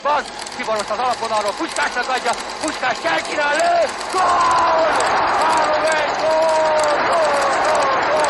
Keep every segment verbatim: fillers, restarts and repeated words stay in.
pillanatban, Tiboros az alapvonalról, Puskásnak adja, Puskás kell kínál, lő, gól! három egy, gól, gól, gól,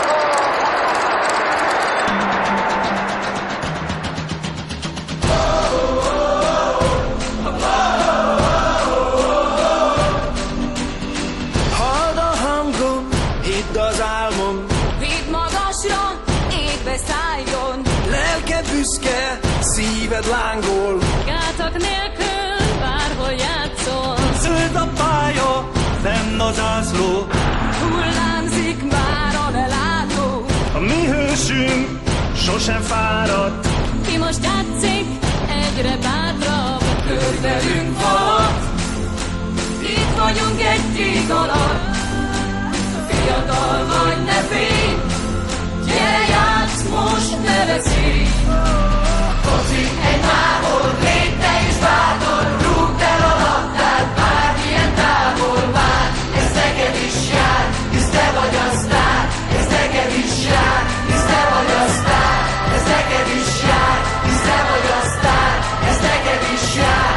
Halld a hangom, hidd az álmom, vidd magasra, égbe szálljon, lelke büszke, szíved lángol, gátak nélkül bárhol játszol. zöld a pálya, fenn a zászló, Hullámzik már a lelátó, a mi hősünk sosem fáradt. ki most játszik, egyre bátrabb, körvelünk halad. Itt vagyunk egy ég alatt, fiatal vagy, ne félj, gyere játsz most, ne veszélj. Foci egy távol, légy te is bátor, rúgd el a labdát, bármilyen távol vár. Ez neked is jár, hisz te vagy a sztár, ez neked is jár, hisz te vagy a sztár, ez neked is jár, hisz te vagy a sztár, ez neked is jár.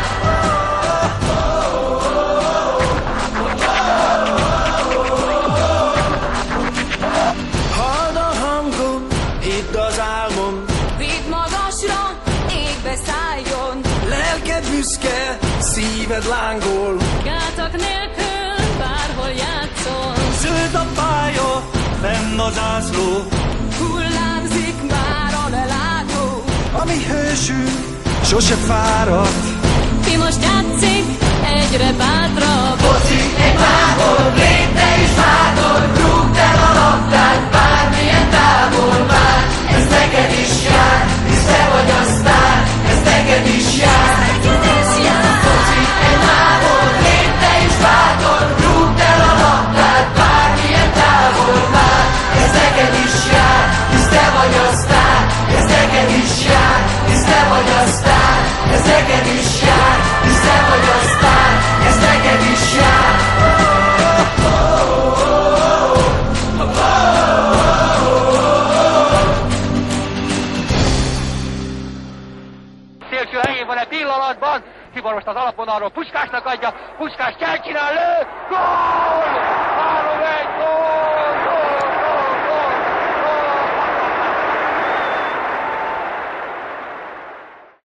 Halld a hangom, hidd az álmom, Vidd magasra, égbe szálljon, lelke büszke, szíved lángol, gátak nélkül bárhol játszol. zöld a pálya, fenn a zászló, Hullámzik már a lelátó, a mi hősünk sose fáradt. ki most játszik, egyre bátrabb. Foci egy távol, légy te is bátor, rúgd el a labdát, bármilyen távol vár. Ez neked is jár, hisz te vagy a sztár, ez neked is jár. Foci egy távol, légy te is bátor, rúgd el a labdát, bármilyen távol vár. Ez neked is jár, hisz te vagy a sztár, ez neked is jár, hisz te vagy a sztár, ez neked is jár, hisz te vagy a sztár, ez neked is jár. Szélső helyén van egy pillanatban, Tiboros az alapvonalról, Puskásnak adja, Puskás kell kínál, lő, gól! három egy, gól!